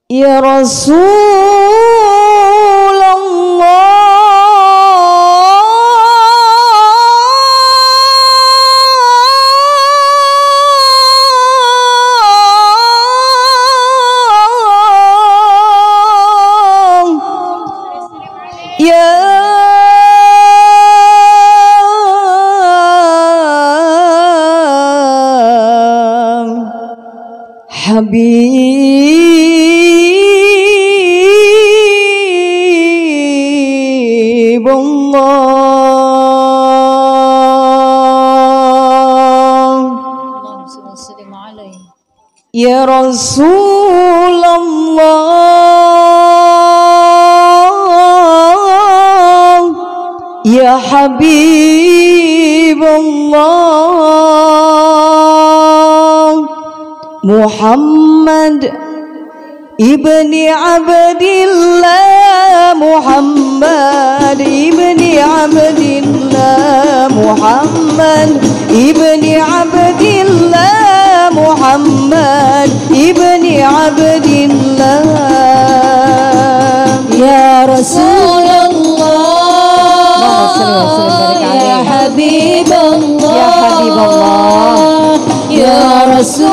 Ya Rasulullah, ya Habibullah, ya Rasulullah, ya Habibullah, Muhammad ibni Abdillah, Muhammad ibni Abdillah, Muhammad ibni Abdillah, Muhammad ibni Abdillah, ya Rasulullah, ya Habibullah, ya Habibullah, ya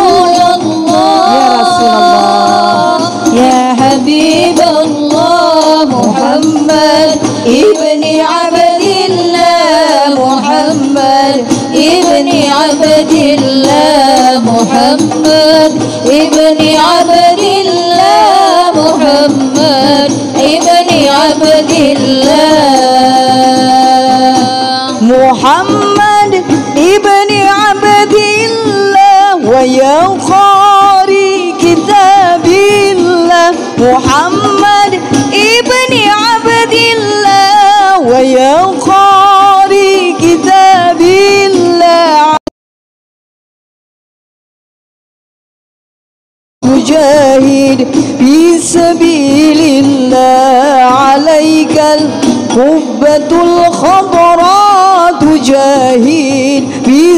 Rasulullah, ya Habibullah, Muhammad ibni Abdillah, Muhammad ibni Abdillah, Muhammad ibni Abdillah, Muhammad ibni Abdillah, Muhammad ibni Abdillah, wa ya qari kitabillah, Muhammad ibni Abdillah, wa ya qari kitabillah, mujahid fi sabilillah, alaikal qubbatul khadra, tujahid fi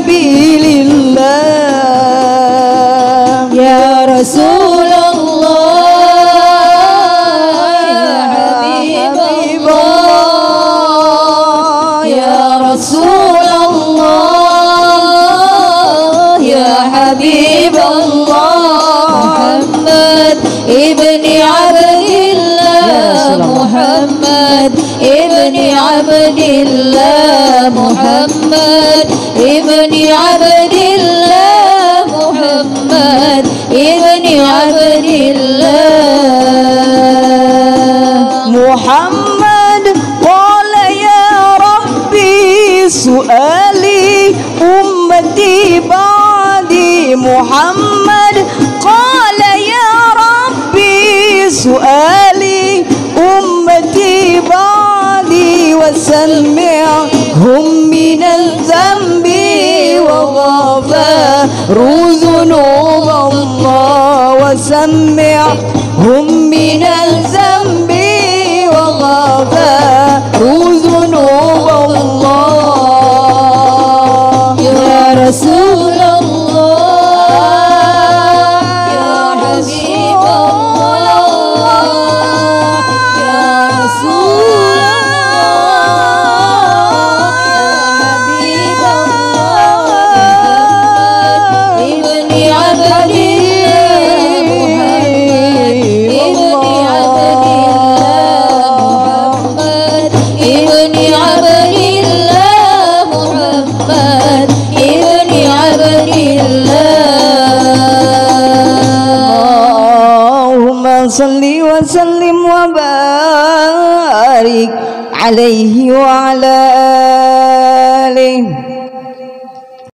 sabilillah, ya Rasulullah, ya Habibullah, ya Rasulullah, ya Habibullah, Muhammad ibni Abdillah, Muhammad ibni Abdillah, Muhammad ibni Abdillah, Muhammad ibni Abdillah, Muhammad qala ya Rabbi su'ali ummati ba'di, Muhammad qala ya Rabbi su'ali ummati ba'di, wasammi'hum minal dhanbi wa ghafaru dhunub Allah, wasammi'hum minal dhanbi wa ghafaru dhunub Allah, ya Rasulullah, salli wa sallim wa barik alaihi wa ala alihi